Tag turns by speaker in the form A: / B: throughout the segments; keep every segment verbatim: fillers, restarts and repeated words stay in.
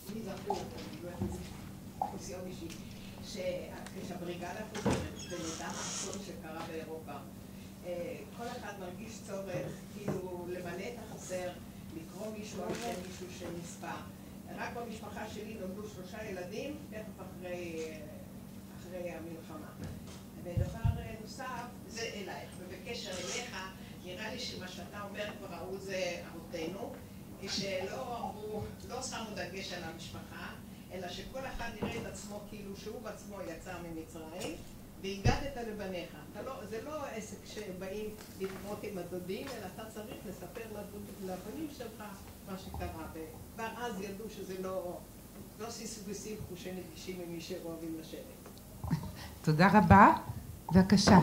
A: לי זכור, ניסיון אישי, שכשהבריגדה חוזרת ונדע האסון שקרה באירופה, כל אחד מרגיש צורך כאילו למלא את החסר, לקרוא מישהו על שם מישהו שנספה. רק במשפחה שלי נולדו שלושה ילדים, תכף אחרי, אחרי המלחמה. ודבר נוסף, זה אלייך, ובקשר אליך, נראה לי שמה שאתה אומר כבר ראו זה אבותינו, שלא אמרו, לא שמו דגש על המשפחה, אלא שכל אחד נראה את עצמו כאילו שהוא בעצמו יצא ממצרים, והגדת לבניך. לא, זה לא עסק שבאים לתמות עם הדודים, אלא אתה צריך לספר לבנים שלך מה שקרה. כבר אז ידעו שזה לא, לא סיסו וסיבכו שנפגשים עם מי שאוהבים לשבת.
B: תודה רבה. בבקשה.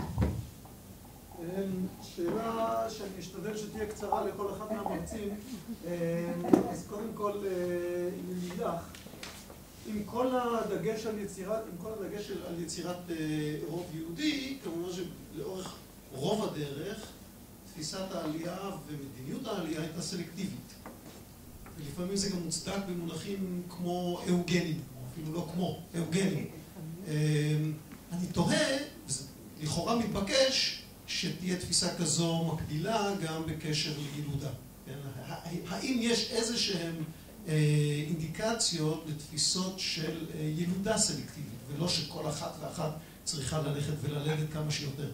C: שאלה שאני אשתדל שתהיה קצרה לכל אחד מהמרצים. אז קודם כל, לילך, עם כל הדגש על יצירת, עם כל הדגש על יצירת רוב יהודי, כמובן שלאורך רוב הדרך, תפיסת העלייה ומדיניות העלייה הייתה סלקטיבית. ולפעמים זה גם מוצדק במונחים כמו אוגנים, או אפילו לא כמו, אוגנים. אני תוהה, לכאורה מתבקש, שתהיה תפיסה כזו מקבילה גם בקשר לילודה. האם יש איזה שהן אינדיקציות לתפיסות של ילודה סלקטיבית, ולא שכל אחת ואחת צריכה ללכת וללדת כמה שיותר.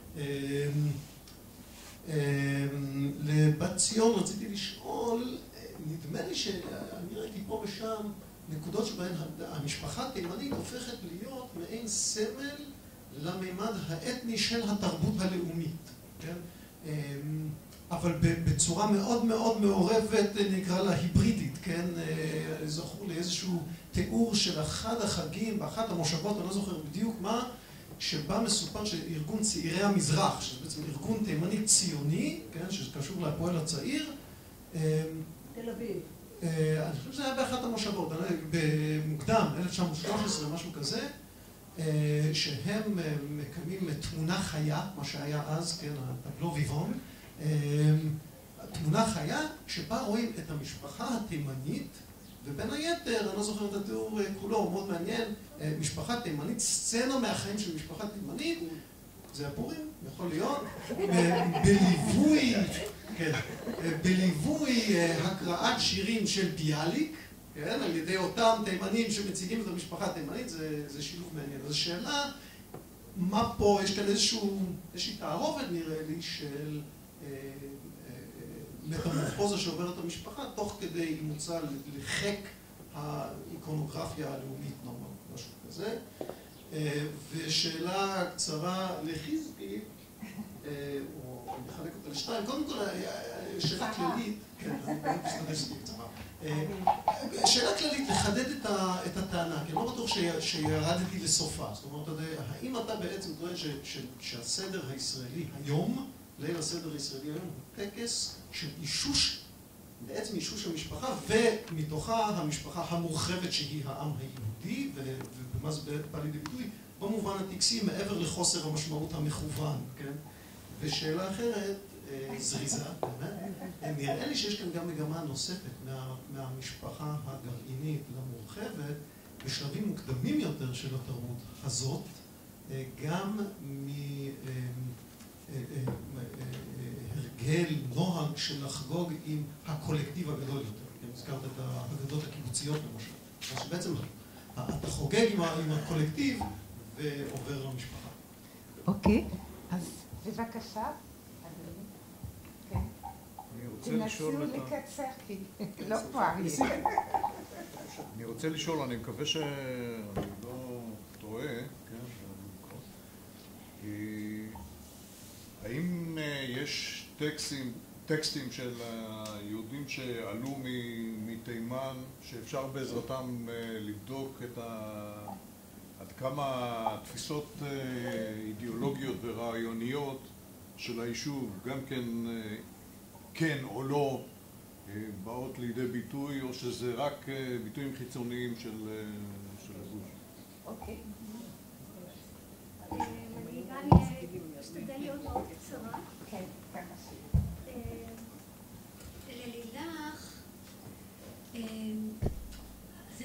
C: לבת ציון רציתי לשאול, נדמה לי שאני ראיתי פה ושם נקודות שבהן המשפחה התימנית הופכת להיות מעין סמל לממד האתני של התרבות הלאומית, כן? אבל בצורה מאוד מאוד מעורבת, נקרא לה היברידית, כן? זכור לי איזשהו תיאור של אחד החגים, באחת המושבות, אני לא זוכר בדיוק מה, שבה מסופר שארגון צעירי המזרח, שזה בעצם ארגון תימני ציוני, כן? שקשור להפועל הצעיר.
A: תל אביב.
C: אני חושב שזה היה באחת המושבות, במוקדם, אלף תשע מאות ושלוש עשרה, משהו כזה. שהם מקיימים תמונה חיה, מה שהיה אז, כן, הטבלו ויבון, תמונה חיה שבה רואים את המשפחה התימנית, ובין היתר, אני לא זוכר את התיאור כולו, הוא מאוד מעניין, משפחה תימנית, סצנה מהחיים של משפחה תימנית, זה הפורים, יכול להיות, בליווי, כן, בליווי הקראת שירים של ביאליק, כן, על ידי אותם תימנים שמציגים את המשפחה התימנית, זה, זה שילוב מעניין. אז השאלה, מה פה, יש כאן איזשהו, איזושהי תערובת נראה לי של אה, אה, מטמורפוזה שעוברת המשפחה, תוך כדי אימוצה לחק האיקונוגרפיה הלאומית, נורמל, משהו כזה. אה, ושאלה קצרה לחזקי, אה, או אני מחלק אותה לשתיים, קודם כל, שאלה כללית, כן, אני באמת משתדל שתהיה קצרה. שאלה כללית, לחדד את הטענה, כי אני לא בטוח שירדתי לסופה. זאת אומרת, האם אתה בעצם טוען שהסדר הישראלי היום, ליל הסדר הישראלי היום, הוא טקס של אישוש, בעצם אישוש המשפחה, ומתוכה המשפחה המורחבת שהיא העם היהודי, ובמה זה בא לידי ביטוי, במובן הטקסי, מעבר לחוסר המשמעות המכוון, כן? ושאלה אחרת, זריזה, באמת. נראה לי שיש כאן גם מגמה נוספת מה, מהמשפחה הגרעינית למורחבת, בשלבים מוקדמים יותר של התרבות הזאת, גם מהרגל, נוהג של לחגוג עם הקולקטיב הגדול יותר. הזכרת את האגדות הקיבוציות למשל. אז שבעצם אתה חוגג עם הקולקטיב ועובר למשפחה.
B: אוקיי, אז בבקשה. תנסו לקצר, כי לא פה אריה.
D: אני רוצה לשאול, אני מקווה שאני לא טועה, האם יש טקסטים של יהודים שעלו מתימן, שאפשר בעזרתם לבדוק עד כמה תפיסות אידיאולוגיות ורעיוניות של היישוב, גם כן כן או לא, באות לידי ביטוי, או שזה רק ביטויים חיצוניים של הגוש?
E: אוקיי. אני גם אשתדל להיות מאוד קצרה.
B: כן, ככה.
E: ללילך, זה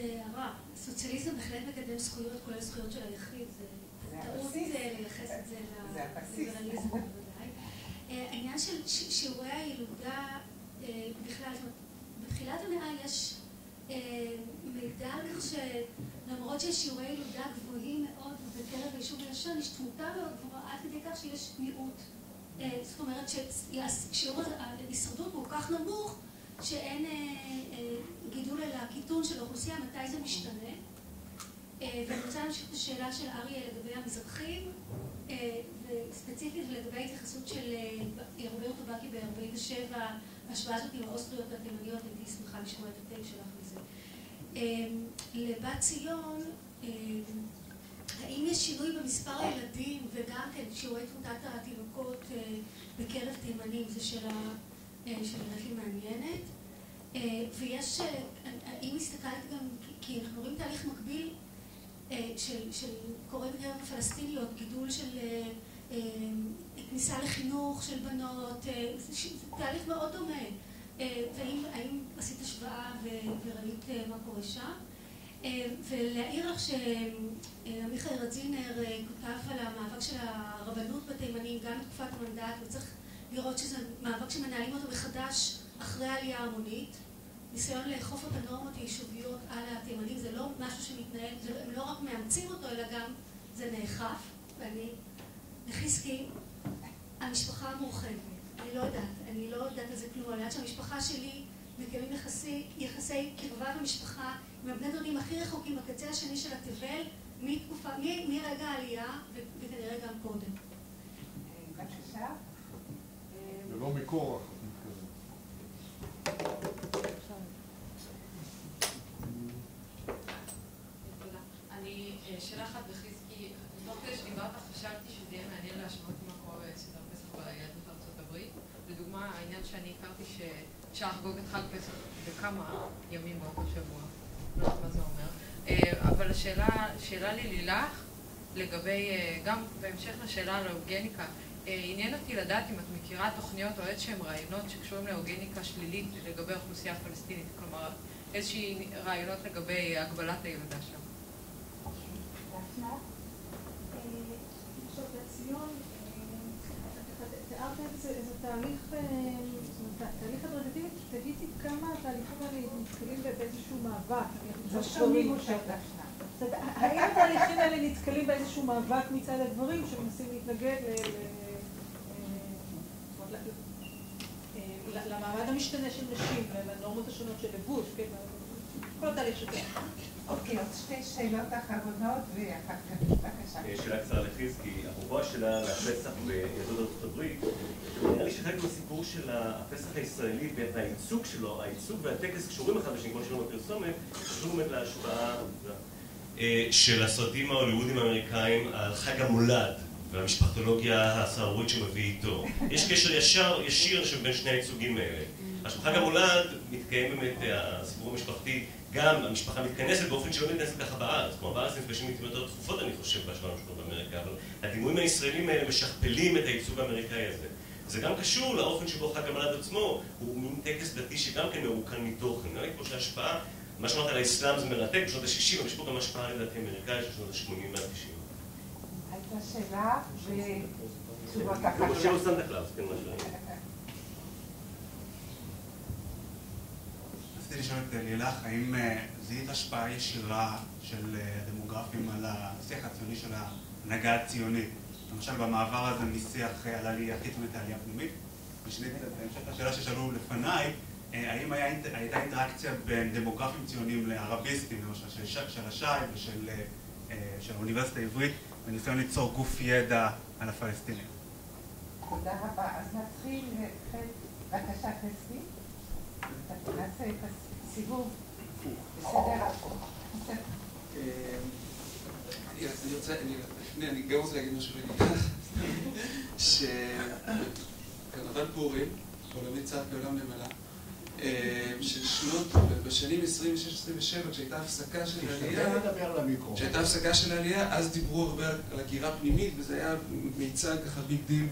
E: הבהרה. סוציאליזם בהחלט מקדם זכויות, כולל זכויות של היחיד. זה טעות לייחס את זה לליברליזם בוודאי. העניין של שיעורי הילודה בכלל, בתחילת המאה יש מידע על כך שלמרות שיש שיעורי ילודה גבוהים מאוד בקרב היישוב הישן, יש תמותה מאוד גבוהה עד כדי כך שיש מיעוט. זאת אומרת ששיעור ההישרדות הוא כל כך נמוך שאין גידול אלא קיטון של האוכלוסייה. מתי זה משתנה? ואני רוצה להמשיך את השאלה של אריה לגבי המזרחים, וספציפית לגבי ההתייחסות של רוברטו בקי ב-ארבעים ושבע, ההשוואה הזאת עם האוסטריות והתימניות, הייתי שמחה לשמוע את הטייק שלך מזה. לבת ציון, האם יש שינוי במספר הילדים וגם כן שיעורי תמותת התינוקות בקרב תימנים? זו שאלה שנראית לי מעניינת. ויש, האם הסתכלת גם, כי אנחנו רואים תהליך מקביל שקורה בקרב הפלסטיניות, גידול של כניסה לחינוך של בנות, זה תהליך מאוד דומה. והאם עשית השוואה וראית מה קורה שם? ולהעיר לך שעמיחי רדזינר כותב על המאבק של הרבנות בתימנים גם בתקופת המנדט, וצריך לראות שזה מאבק שמנהלים אותו מחדש אחרי העלייה ההמונית. ניסיון לאכוף את הנורמות היישוביות על התימנים, זה לא משהו שמתנהל, הם לא רק מאמצים אותו, אלא גם זה נאכף. ואני, לחיסקי, המשפחה המורחבת, אני לא יודעת, אני לא יודעת על זה כלום, על יד שהמשפחה שלי מקיימים יחסי, יחסי קרבה במשפחה, עם הבני דודים הכי רחוקים בקצה השני של התבל, מתקופה, מרגע העלייה, וכנראה גם קודם.
B: בבקשה.
D: ולא מקורח.
F: שאלה אחת בחיזקי, תוך כדי שדיברת חשבתי שזה יהיה מעניין להשוות מה קורה בסדר פסח ביהדות ארצות הברית. לדוגמה, העניין שאני הכרתי שאפשר לחגוג את חג פסח בכמה ימים באותו שבוע. לא יודעת מה זה אומר. אבל השאלה לי לילך, לגבי, גם בהמשך לשאלה על האוגניקה, עניין אותי לדעת אם את מכירה תוכניות או איזשהם רעיונות שקשורים לאוגניקה שלילית לגבי האוכלוסייה הפלסטינית, כלומר איזושהי רעיונות לגבי הגבלת הילודה שם.
G: עכשיו בציון, תיארת איזה תהליך, תהליך הדרגתי, תגידי כמה התהליכים האלה נתקלים באיזשהו מאבק.
B: לא שומעים אותך דפנה.
G: האם התהליכים האלה נתקלים באיזשהו מאבק מצד הדברים שמנסים להתנגד למעמד המשתנה של נשים, לנורמות השונות של לבוש, כל התהליך שכן.
B: אוקיי, עוד שתי שאלות אחרונות ואחר כך בבקשה.
H: שאלה קצרה לחיזקי, אפרופו השאלה לפסח ביהדות ארצות הברית, נראה לי שחלק מהסיפור של הפסח הישראלי והייצוג שלו, הייצוג והטקס קשורים אחד לשני, כמו שלנו בפרסומת, קשורים באמת להשפעה של הסרטים ההוליוודיים האמריקאים על חג המולד והמשפחתולוגיה הסהרורית שמביא איתו. יש קשר ישר, ישיר שבין שני הייצוגים האלה. עכשיו, חג המולד מתקיים באמת, הסיפור המשפחתי, גם המשפחה מתכנסת באופן שלא מתכנסת ככה בארץ. כלומר, בארץ נפגשים איתי יותר תכופות, אני חושב, בהשוואה למשפחות באמריקה, אבל הדימויים הישראלים האלה משכפלים את הייצוג האמריקאי הזה. זה גם קשור לאופן שבו חג המולד עצמו הוא מין טקס דתי שגם כן מרוקן מתוכן. נראה לי כמו שההשפעה, מה שאמרת על האסלאם זה מרתק, בשנות ה-שישים, אבל יש פה גם השפעה לדעתי אמריקאית של שנות ה-שמונים וה-תשעים.
B: הייתה שאלה ותשובות אחת.
H: לא חושב סנטה קלאוס, כן, מה שראיתי.
I: רציתי לשאול את לילך, האם זיהית השפעה ישירה של דמוגרפים על השיח הציוני של ההנהגה הציונית? למשל, במעבר הזה משיח על עלייה חיצונית לעלייה פנימית. ושנית, בהמשך לשאלה ששאלו לפניי, האם הייתה אינטראקציה בין דמוגרפים ציוניים לערביסטים, למשל של השי ושל האוניברסיטה העברית, בניסיון ליצור גוף ידע על הפלסטינים?
B: תודה רבה. אז נתחיל, בבקשה חזקי. נעשה את הסיבוב. בסדר.
J: אני רוצה, אני גם רוצה להגיד משהו לגיטח, שקרנבל פורים, עולמי צעד בעולם נמלה, של שנות, בשנים עשרים ושש עשרים ושבע, כשהייתה הפסקה של העלייה, כשהייתה הפסקה של העלייה, אז דיברו הרבה על הגירה פנימית, וזה היה מיצג ככה ביג דיל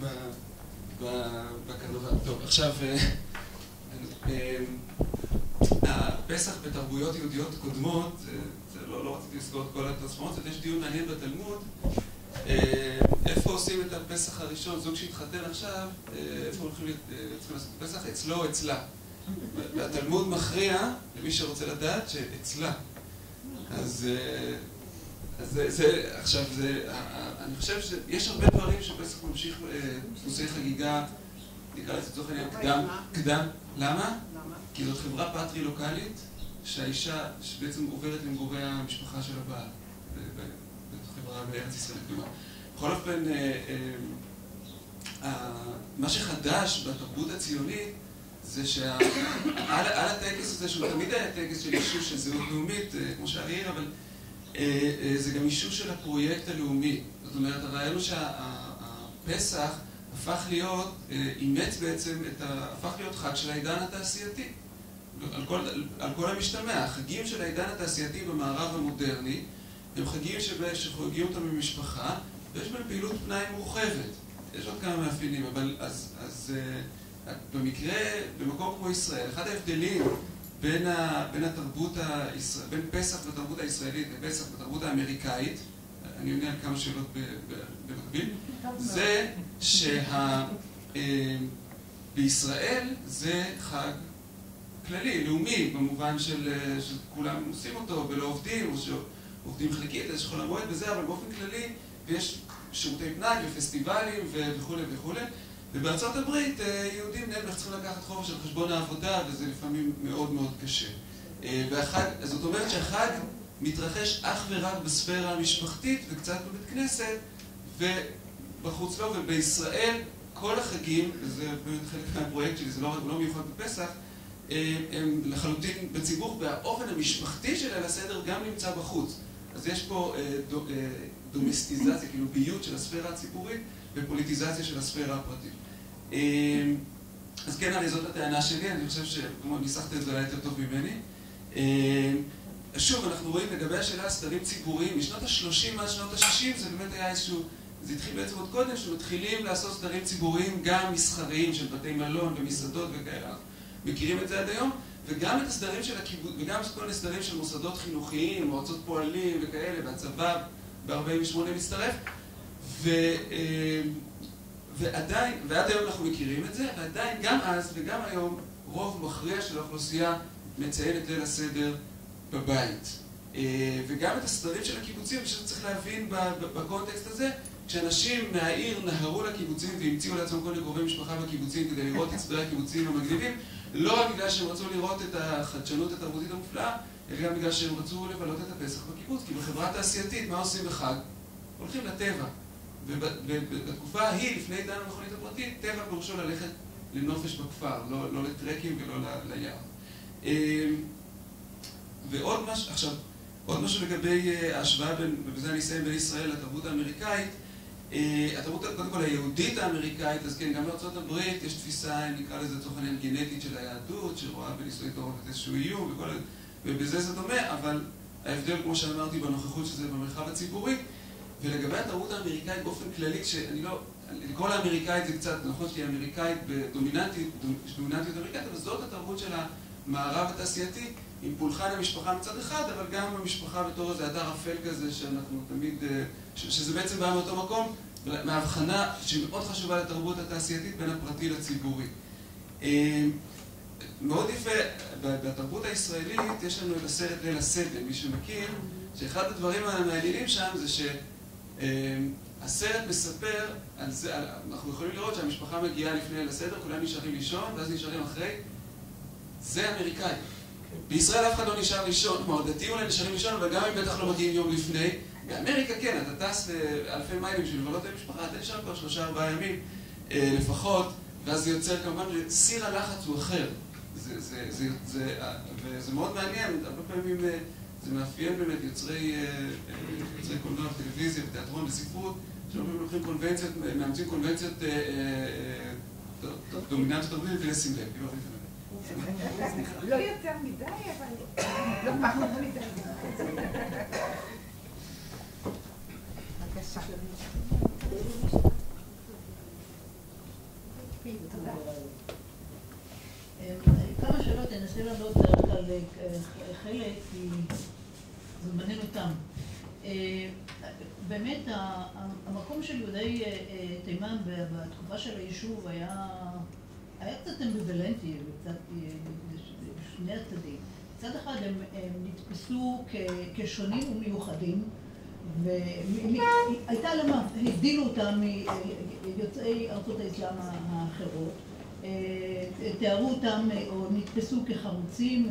J: בקרנבל. טוב, עכשיו, הפסח בתרבויות יהודיות קודמות, זה לא, לא רציתי לסגור את כל הטרנספורמציות, יש דיון מעניין בתלמוד, איפה עושים את הפסח הראשון, זוג שהתחתן עכשיו, איפה הולכים לעשות את הפסח? אצלו או אצלה. והתלמוד מכריע, למי שרוצה לדעת, שאצלה. אז, אז זה, זה, עכשיו, זה, אני חושב שיש הרבה דברים שפסח ממשיך דפוסי חגיגה, נקרא לזה לצורך העניין, קדם, קדם. למה? כי זאת חברה פטרי-לוקלית, שהאישה שבעצם עוברת למגורי המשפחה של הבעל, בחברה בארץ ישראל קדומה. בכל אופן, מה שחדש בתרבות הציונית זה שעל הטקס הזה, שהוא תמיד היה טקס של אישוש של זהות לאומית, כמו שאריה, אבל זה גם אישוש של הפרויקט הלאומי. זאת אומרת, הרעיון הוא שהפסח הפך להיות, אימץ בעצם, הפך להיות חג של העידן התעשייתי. על כל, על כל המשתמע, החגים של העידן התעשייתי במערב המודרני הם חגים שחוגגים אותם במשפחה ויש בהם פעילות פנאי מורחבת. יש עוד כמה מאפיינים, אבל אז, אז במקרה, במקום כמו ישראל, אחד ההבדלים בין, ה, בין התרבות הישראל, בין פסח בתרבות הישראלית לפסח בתרבות האמריקאית, אני עונה על כמה שאלות במקביל, זה שבישראל זה חג כללי, לאומי, במובן של שכולם עושים אותו ולא עובדים, או שעובדים חלקית, יש חול המועד וזה, אבל באופן כללי, ויש שירותי פנאי ופסטיבלים וכו' וכו'. ובארצות הברית יהודים נערך צריכים לקחת חופש על חשבון העבודה, וזה לפעמים מאוד מאוד קשה. והחג, אז זאת אומרת שהחג מתרחש אך ורק בספירה המשפחתית וקצת בבית כנסת, ובחוץ לא, ובישראל כל החגים, וזה באמת חלק מהפרויקט שלי, זה לא, לא מיוחד בפסח, הם לחלוטין בציבור, והאופן המשפחתי של ליל הסדר גם נמצא בחוץ. אז יש פה דו, דומסטיזציה, כאילו ביות של הספירה הציבורית ופוליטיזציה של הספירה הפרטית. אז כן, הרי זאת הטענה שלי, אני חושב שכמו ניסחת את זה אולי יותר טוב ממני. שוב, אנחנו רואים לגבי השאלה סדרים ציבוריים, משנות ה-שלושים עד שנות ה-שישים זה באמת היה איזשהו, זה התחיל בעצם עוד קודם, שמתחילים לעשות סדרים ציבוריים גם מסחריים של בתי מלון ומסעדות וכאלה. מכירים את זה עד היום, וגם את הסדרים של הקיבוץ, וגם את כל הסדרים של מוסדות חינוכיים, מועצות פועלים וכאלה, והצבא ב-ארבעים ושמונה מצטרף, ו, ועדיין, ועד היום אנחנו מכירים את זה, ועדיין גם אז וגם היום רוב מכריע של האוכלוסייה מציין את ליל הסדר בבית. וגם את הסדרים של הקיבוצים, שצריך להבין בקונטקסט הזה, כשאנשים מהעיר נהרו לקיבוצים והמציאו לעצמם כל קרובי משפחה בקיבוצים כדי לראות את סדרי הקיבוצים המגניבים, לא רק בגלל שהם רצו לראות את החדשנות התרבותית המופלאה, אלא גם בגלל שהם רצו לבלות את הפסח בקיבוץ. כי בחברה תעשייתית, מה עושים בחג? הולכים לטבע. ובתקופה ההיא, לפני עידן המכונית הפרטית, טבע פירושו ללכת לנופש בכפר, לא, לא לטרקים ולא ליער. ועוד משהו, עכשיו, עוד משהו לגבי ההשוואה, ובזה אני אסיים, בין ישראל לתרבות האמריקאית. התרבות, קודם כל, היהודית האמריקאית, אז כן, גם בארצות הברית יש תפיסה, נקרא לזה לצורך העניין גנטית של היהדות, שרואה בנישואי תורה איזשהו איום, וכל, ובזה זה דומה, אבל ההבדל, כמו שאמרתי, בנוכחות שזה במרחב הציבורי, ולגבי התרבות האמריקאית באופן כללי, שאני לא, לקרוא לאמריקאית זה קצת, נכון שהיא אמריקאית בדומיננטיות, דומיננטיות אמריקאית, אבל זאת התרבות של המערב התעשייתי, עם פולחן המשפחה מצד אחד, אבל גם המשפחה בתור איזה אתר אפל כזה, שאנחנו תמיד, שזה בעצם בא מאותו מקום, מההבחנה שהיא מאוד חשובה לתרבות התעשייתית בין הפרטי לציבורי. מאוד יפה, בתרבות הישראלית יש לנו את הסרט ליל הסדר, מי שמכיר, שאחד הדברים המעניינים שם זה שהסרט מספר על זה, אנחנו יכולים לראות שהמשפחה מגיעה לפני ליל הסדר, כולם נשארים לישון, ואז נשארים אחרי. זה אמריקאי. בישראל אף אחד לא נשאר לישון, כמו הדתיים אולי נשארים לישון, אבל גם אם בטח לא מגיעים יום לפני. באמריקה כן, אתה טס לאלפי מיילים של לבלות במשפחה, אתה נשאר כבר שלושה ארבעה ימים אה, לפחות, ואז זה יוצר כמובן, סיר הלחץ הוא אחר. זה, זה, זה, זה, וזה מאוד מעניין, הרבה פעמים זה מאפיין באמת יוצרי, יוצרי קולנוע, טלוויזיה, תיאטרון וספרות, שהרבה פעמים לוקחים קונבנציות, מאמצים קונבנציות דומיננטיות תרבותית ולשים לב.
B: לא יותר מדי, אבל לא פחות מדי. בבקשה.
K: כמה שאלות, אני אנסה לענות רק על חלק, כי זה מעניין אותם. באמת, המקום של יהודי תימן בתקופה של היישוב היה היה קצת אמביוולנטי, קצת בשני הצדדים. מצד אחד הם נתפסו כשונים ומיוחדים, והייתה למה, הבדילו אותם מיוצאי ארצות האסלאם האחרות, תיארו אותם או נתפסו כחרוצים,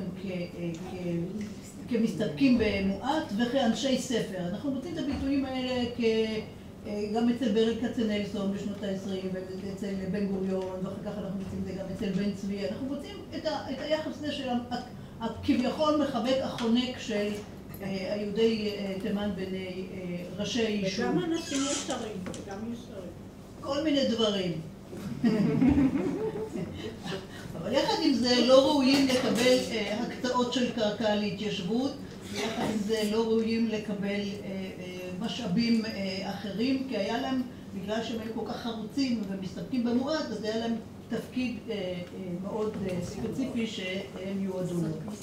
K: כמסתפקים במועט וכאנשי ספר. אנחנו מוצאים את הביטויים האלה גם אצל ברל כצנלסון בשנות ה-עשרים ואצל בן גוריון, ואחר כך אנחנו מוצאים את זה גם אצל בן צבי. אנחנו מוצאים את היחס הזה של הכביכול מחבק החונק של היהודי תימן בני ראשי יישוב.
A: וגם אנשים ישרים, וגם ישרים.
K: כל מיני דברים. אבל יחד עם זה לא ראויים לקבל הקצאות של קרקע להתיישבות, ויחד עם זה לא ראויים לקבל משאבים אחרים, כי היה להם, בגלל שהם היו כל כך חרוצים ומסתפקים במועט, אז היה להם תפקיד מאוד ספציפי שהם יועדו לו.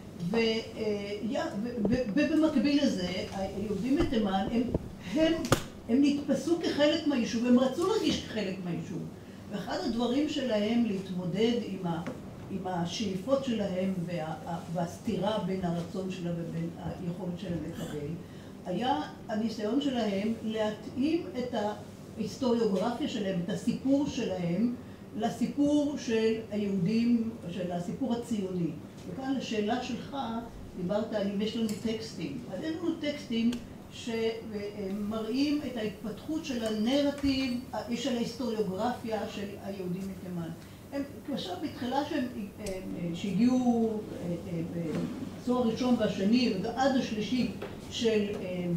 K: ובמקביל לזה, היהודים בתימן, הם נתפסו כחלק מהיישוב, הם רצו להרגיש כחלק מהיישוב. ואחד הדברים שלהם להתמודד עם, ה, עם השאיפות שלהם וה, והסתירה בין הרצון שלהם ובין היכולת שלהם לקבל, היה הניסיון שלהם להתאים את ההיסטוריוגרפיה שלהם, את הסיפור שלהם, לסיפור של היהודים, של הסיפור הציוני. וכאן לשאלה שלך, דיברת על אם יש לנו טקסטים. אז אין לנו טקסטים שמראים את ההתפתחות של הנרטיב, של ההיסטוריוגרפיה של היהודים מתימן. הם, כאשר בתחילה שהם, שהגיעו בעשור הראשון והשני ועד השלישי של,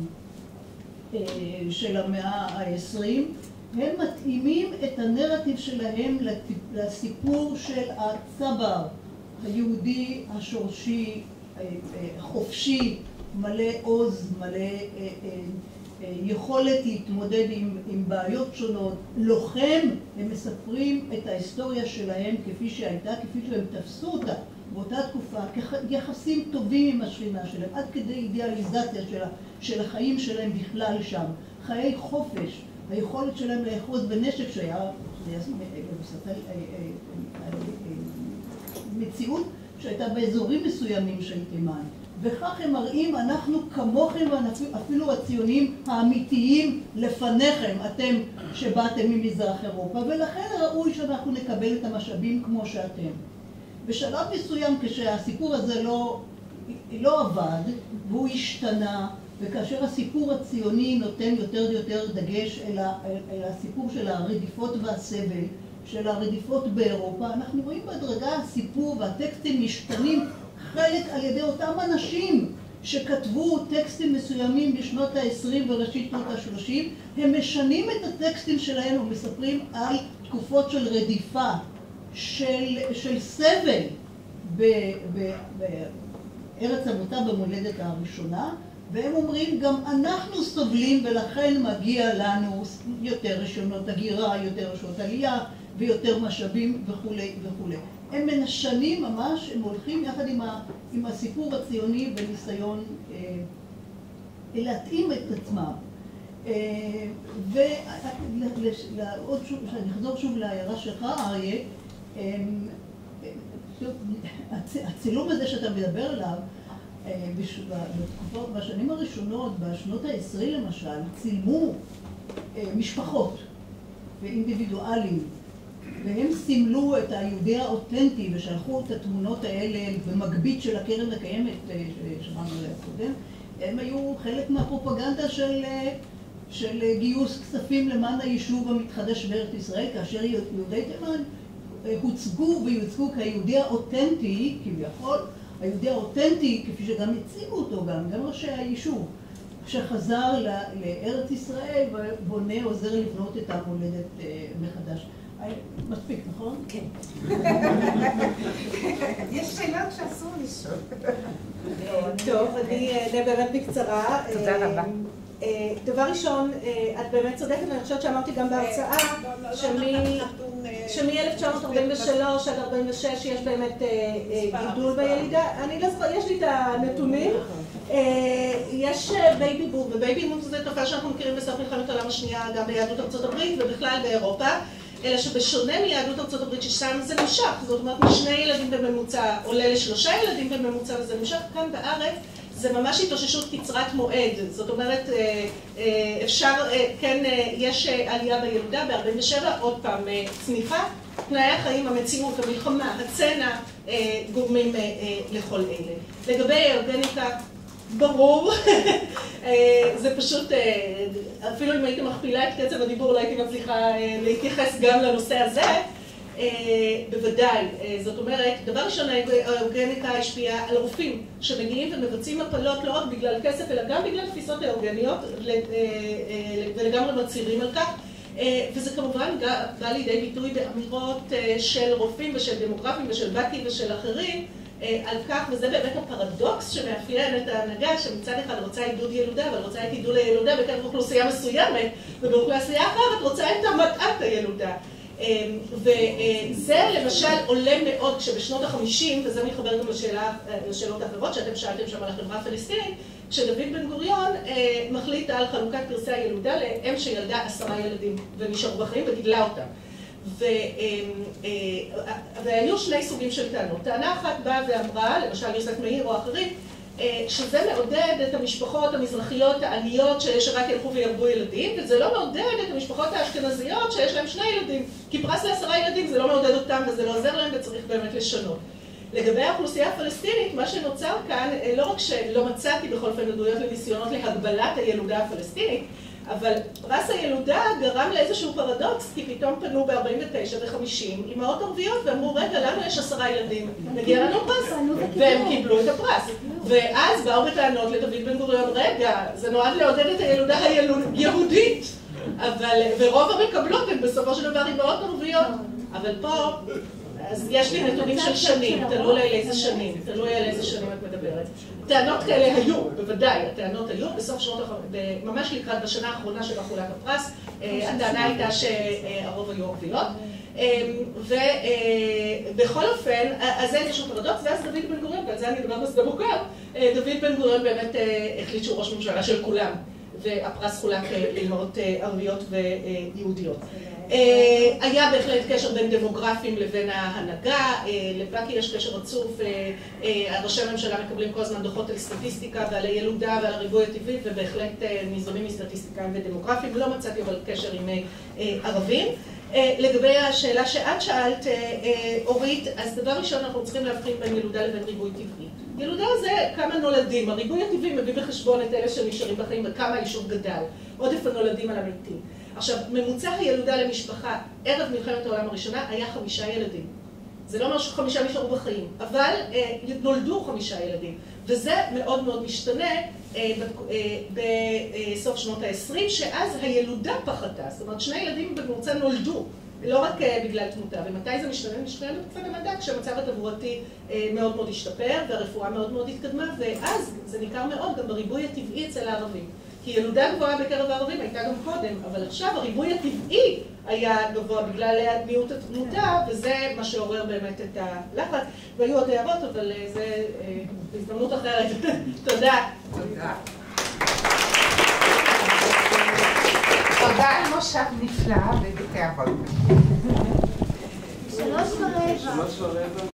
K: של המאה העשרים, הם מתאימים את הנרטיב שלהם לסיפור של הצבר, היהודי, השורשי, חופשי, מלא עוז, מלא אה, אה, יכולת להתמודד עם, עם בעיות שונות. לוחם, הם מספרים את ההיסטוריה שלהם כפי שהייתה, כפי שהם תפסו אותה באותה תקופה, כיחסים טובים עם השכינה שלהם, עד כדי אידיאליזציה של, של החיים שלהם בכלל שם. חיי חופש, היכולת שלהם לאחוז בנשק שהיה מציאות שהייתה באזורים מסוימים של תימן. וכך הם מראים, אנחנו כמוכם ואפילו הציונים האמיתיים לפניכם, אתם שבאתם ממזרח אירופה, ולכן ראוי שאנחנו נקבל את המשאבים כמו שאתם. בשלב מסוים כשהסיפור הזה לא, לא עבד והוא השתנה, וכאשר הסיפור הציוני נותן יותר ויותר דגש אל, ה, אל הסיפור של הרדיפות והסבל, של הרדיפות באירופה, אנחנו רואים בהדרגה הסיפור והטקסטים משתנים חלק על ידי אותם אנשים שכתבו טקסטים מסוימים בשנות ה-עשרים וראשית שנות ה-שלושים, הם משנים את הטקסטים שלהם ומספרים על תקופות של רדיפה, של, של סבל בארץ המוצא במולדת הראשונה, והם אומרים גם אנחנו סובלים ולכן מגיע לנו יותר רישיונות הגירה, יותר רישיונות עלייה ויותר משאבים וכו' וכו'. הם מנשנים ממש, הם הולכים יחד עם, ה, עם הסיפור הציוני בניסיון אה, להתאים את עצמם. אה, ועוד שוב, שאני אחזור שוב להערה שלך, אריה, אה, הצילום הזה שאתה מדבר עליו, אה, בתקופות, בשנים הראשונות, בשנות ה-עשרים למשל, צילמו אה, משפחות ואינדיבידואלים, והם סימלו את היהודי האותנטי ושלחו את התמונות האלה במגבית של הקרן הקיימת ששמענו עליה קודם. הם היו חלק מהפרופגנדה של, של גיוס כספים למען היישוב המתחדש בארץ ישראל, כאשר יהודי תימן הוצגו ויוצגו כיהודי האותנטי, כביכול, היהודי האותנטי, כפי שגם הציגו אותו גם, גם ראשי היישוב, שחזר לארץ ישראל ובונה, עוזר לבנות את המולדת מחדש. מספיק, נכון?
B: כן. יש שאלות שאסור לשאול.
L: טוב, אני אענה באמת בקצרה.
B: תודה רבה.
L: דבר ראשון, את באמת צודקת, ואני חושבת שאמרתי גם בהרצאה, שמ-אלף תשע מאות ארבעים ושלוש עד ארבעים ושש יש באמת גידול בילידה. אני לא זוכרת, יש לי את הנתונים. יש בייבי בום, ובייבי בום זה תופעה שאנחנו מכירים בסוף מלחמת העולם השנייה גם ביהדות ארצות הברית ובכלל באירופה, אלא שבשונה מיהדות ארצות הברית ששם זה נמשך, זאת אומרת משני ילדים בממוצע עולה לשלושה ילדים בממוצע וזה נמשך, כאן בארץ זה ממש התאוששות קצרת מועד, זאת אומרת אפשר, כן יש עלייה בילודה ב-ארבעים ושבע, עוד פעם צניחה, תנאי החיים, המציאות, המלחמה, הצנע גורמים לכל אלה. לגבי האורגניקה, ברור, זה פשוט, אפילו אם הייתי מכפילה את קצב הדיבור לא הייתי מצליחה להתייחס גם לנושא הזה, בוודאי, זאת אומרת, דבר ראשון האורגניקה השפיעה על רופאים שמגיעים ומבצעים הפלות לא רק בגלל כסף אלא גם בגלל תפיסות האורגניות ולגמרי מצהירים על כך, וזה כמובן בא לידי ביטוי באמירות של רופאים ושל דמוגרפים ושל בקי ושל אחרים על כך, וזה באמת הפרדוקס שמאפיין את ההנהגה שמצד אחד רוצה עידוד ילודה אבל רוצה את עידוד הילודה בקרב אוכלוסייה מסוימת ובאוכלוסייה אחרת רוצה את המתעת הילודה. וזה למשל עולה מאוד כשבשנות החמישים, וזה מתחבר גם לשאלות האחרות שאתם שאלתם שם על החברה הפלסטינית, כשדוד בן גוריון מחליט על חלוקת פרסי הילודה לאם שילדה עשרה ילדים ונשארו בחיים וגידלה אותם. והיו שני סוגים של טענות. טענה אחת באה ואמרה, למשל יוסף מאיר או אחרים, שזה מעודד את המשפחות המזרחיות העניות שרק ילכו וירבו ילדים, וזה לא מעודד את המשפחות האשכנזיות שיש להם שני ילדים, כי פרס לעשרה ילדים זה לא מעודד אותם וזה לא עוזר להם וצריך באמת לשנות. לגבי האוכלוסייה הפלסטינית, מה שנוצר כאן, לא רק שלא מצאתי בכל אופן עדויות לניסיונות להגבלת הילודה הפלסטינית, אבל פרס הילודה גרם לאיזשהו פרדוקס, כי פתאום פנו ב-ארבעים ותשע ו-חמישים אימהות ערביות ואמרו, רגע, לנו יש עשרה ילדים, מגיע לנו פרס, והם קיבלו את הפרס. ואז באו בטענות לדוד בן גוריון, רגע, זה נועד לעודד את הילודה היהודית, ורוב המקבלות הן בסופו של דבר אימהות ערביות, אבל פה, אז יש לי נתונים של שנים, תלוי על איזה שנים, תלוי על איזה שנים את מדברת. טענות כאלה היו, בוודאי, הטענות היו, בסוף שנות, ממש לקראת בשנה האחרונה של חולק הפרס, הטענה הייתה שהרוב היו ערביות. ובכל אופן, אז אין איזשהו פרדוקס, ואז דוד בן גוריון, ועל זה אני מדבר בשדה בוקר, דוד בן גוריון באמת החליט שהוא ראש ממשלה של כולם, והפרס חולק לאימהות ערביות ויהודיות. היה בהחלט קשר בין דמוגרפים לבין ההנהגה, לבקי יש קשר רצוף, ראשי הממשלה מקבלים כל הזמן דוחות על סטטיסטיקה ועל הילודה ועל הריבוי הטבעי, ובהחלט ניזונים מסטטיסטיקאים ודמוגרפים, לא מצאתי אבל קשר עם ערבים. לגבי השאלה שאת שאלת, אורית, אז דבר ראשון אנחנו צריכים להבחין בין ילודה לבין ריבוי טבעי. ילודה זה כמה נולדים, הריבוי הטבעי מביא בחשבון את אלה שנשארים בחיים וכמה היישוב גדל, עודף הנולדים על המתים. עכשיו, ממוצע הילודה למשפחה ערב מלחמת העולם הראשונה היה חמישה ילדים. זה לא אומר שחמישה נשארו בחיים, אבל אה, נולדו חמישה ילדים. וזה מאוד מאוד משתנה אה, בסוף שנות ה-עשרים, שאז הילודה פחתה. זאת אומרת, שני ילדים בממוצע נולדו, לא רק אה, בגלל תמותה. ומתי זה משתנה? משתנה בתקופת המדע, כשהמצב התברואתי אה, מאוד מאוד השתפר, והרפואה מאוד מאוד התקדמה, ואז זה ניכר מאוד גם בריבוי הטבעי אצל הערבים. כי ילודה גבוהה בקרב הערבים הייתה גם קודם, אבל עכשיו הריבוי הטבעי היה גבוה בגלל מיעוט התמותה, וזה מה שעורר באמת את הלחץ. והיו עוד הערות, אבל זה בהזדמנות אחרת. תודה.
B: תודה. תודה על מושב נפלא בבית האבות.
E: שלוש ורבע.
J: שלוש ורבע.